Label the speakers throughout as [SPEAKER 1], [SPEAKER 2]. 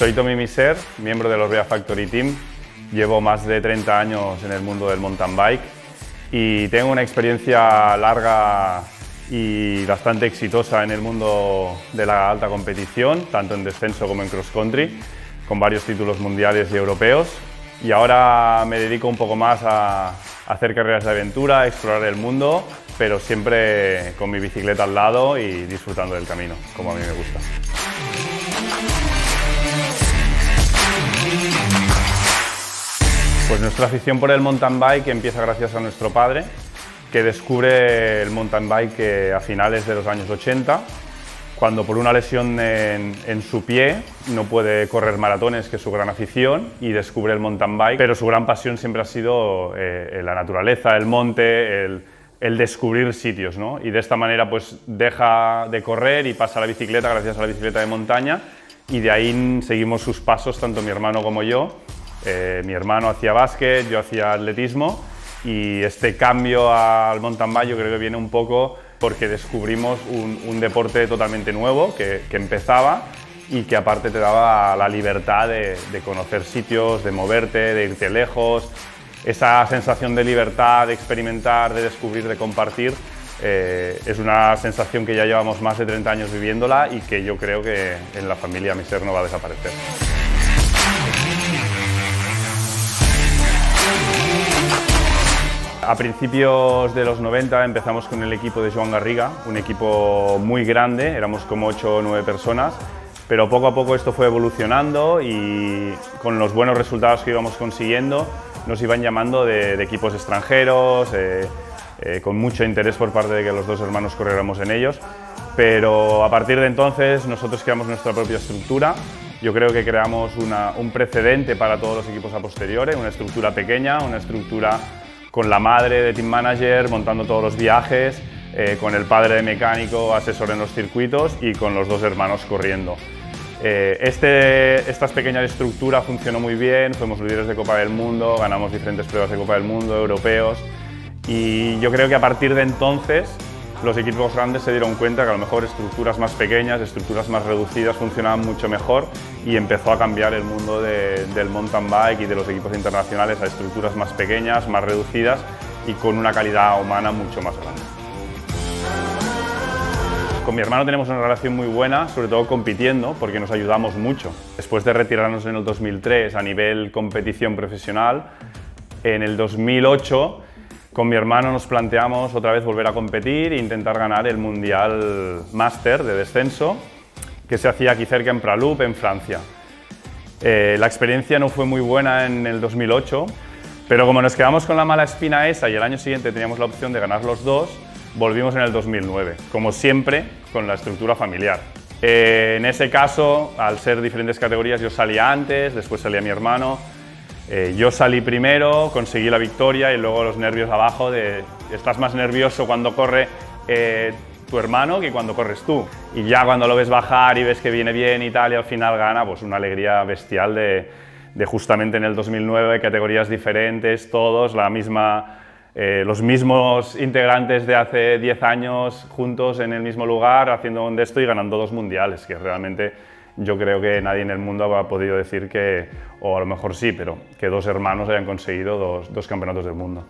[SPEAKER 1] Soy Tommy Miser, miembro del Orbea Factory Team. Llevo más de 30 años en el mundo del mountain bike y tengo una experiencia larga y bastante exitosa en el mundo de la alta competición, tanto en descenso como en cross country, con varios títulos mundiales y europeos. Y ahora me dedico un poco más a hacer carreras de aventura, a explorar el mundo, pero siempre con mi bicicleta al lado y disfrutando del camino, como a mí me gusta. Pues nuestra afición por el mountain bike empieza gracias a nuestro padre, que descubre el mountain bike a finales de los años 80, cuando por una lesión en su pie no puede correr maratones, que es su gran afición, y descubre el mountain bike, pero su gran pasión siempre ha sido la naturaleza, el monte, el descubrir sitios, ¿no? Y de esta manera pues deja de correr y pasa a la bicicleta gracias a la bicicleta de montaña, y de ahí seguimos sus pasos, tanto mi hermano como yo. Mi hermano hacía básquet, yo hacía atletismo, y este cambio al mountain bike yo creo que viene un poco porque descubrimos un deporte totalmente nuevo que empezaba y que aparte te daba la libertad de conocer sitios, de moverte, de irte lejos. Esa sensación de libertad, de experimentar, de descubrir, de compartir, es una sensación que ya llevamos más de 30 años viviéndola y que yo creo que en la familia Miser no va a desaparecer. A principios de los 90 empezamos con el equipo de Joan Garriga, un equipo muy grande, éramos como 8 o 9 personas, pero poco a poco esto fue evolucionando y con los buenos resultados que íbamos consiguiendo nos iban llamando de equipos extranjeros, con mucho interés por parte de que los dos hermanos corriéramos en ellos, pero a partir de entonces nosotros creamos nuestra propia estructura. Yo creo que creamos un precedente para todos los equipos a posteriori, una estructura pequeña, una estructura con la madre de team manager montando todos los viajes, con el padre de mecánico, asesor en los circuitos y con los dos hermanos corriendo. Esta pequeña estructura funcionó muy bien, fuimos líderes de Copa del Mundo, ganamos diferentes pruebas de Copa del Mundo, europeos, y yo creo que a partir de entonces los equipos grandes se dieron cuenta que a lo mejor estructuras más pequeñas, estructuras más reducidas funcionaban mucho mejor y empezó a cambiar el mundo del mountain bike y de los equipos internacionales a estructuras más pequeñas, más reducidas y con una calidad humana mucho más grande. Con mi hermano tenemos una relación muy buena, sobre todo compitiendo, porque nos ayudamos mucho. Después de retirarnos en el 2003 a nivel competición profesional, en el 2008 con mi hermano nos planteamos otra vez volver a competir e intentar ganar el Mundial Master de descenso que se hacía aquí cerca en Pralup, en Francia. La experiencia no fue muy buena en el 2008, pero como nos quedamos con la mala espina esa y el año siguiente teníamos la opción de ganar los dos, volvimos en el 2009, como siempre con la estructura familiar. En ese caso, al ser diferentes categorías, yo salía antes, después salía mi hermano. Yo salí primero, conseguí la victoria y luego los nervios abajo de estás más nervioso cuando corre tu hermano que cuando corres tú. Y ya cuando lo ves bajar y ves que viene bien y tal y al final gana, pues una alegría bestial de justamente en el 2009, categorías diferentes, todos, los mismos integrantes de hace 10 años juntos en el mismo lugar, haciendo un de esto y ganando 2 mundiales, que realmente yo creo que nadie en el mundo ha podido decir que, o a lo mejor sí, pero que 2 hermanos hayan conseguido dos campeonatos del mundo.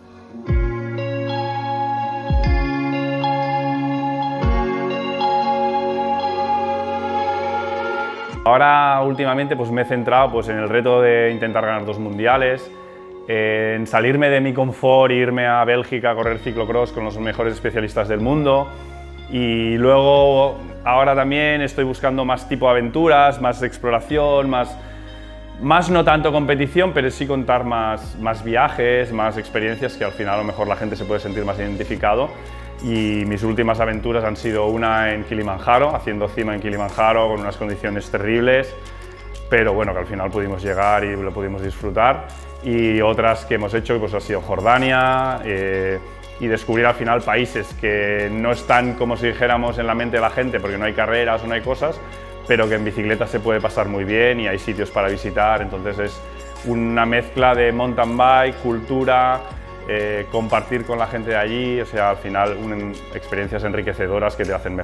[SPEAKER 1] Ahora últimamente pues me he centrado pues, en el reto de intentar ganar 2 mundiales, en salirme de mi confort e irme a Bélgica a correr ciclocross con los mejores especialistas del mundo. Y luego, ahora también estoy buscando más tipo aventuras, más exploración, más no tanto competición, pero sí contar más viajes, más experiencias que al final a lo mejor la gente se puede sentir más identificado. Y mis últimas aventuras han sido una en Kilimanjaro, haciendo cima en Kilimanjaro con unas condiciones terribles, pero bueno, que al final pudimos llegar y lo pudimos disfrutar. Y otras que hemos hecho pues ha sido Jordania, y descubrir al final países que no están, como si dijéramos, en la mente de la gente porque no hay carreras o no hay cosas, pero que en bicicleta se puede pasar muy bien y hay sitios para visitar, entonces es una mezcla de mountain bike, cultura, compartir con la gente de allí, o sea, al final experiencias enriquecedoras que te hacen mejor persona.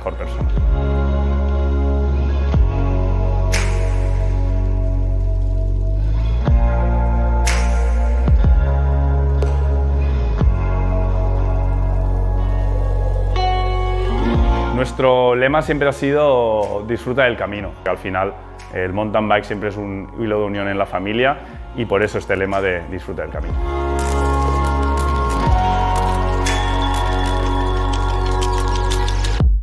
[SPEAKER 1] Nuestro lema siempre ha sido disfruta del camino. Al final el mountain bike siempre es un hilo de unión en la familia y por eso este lema de disfruta del camino.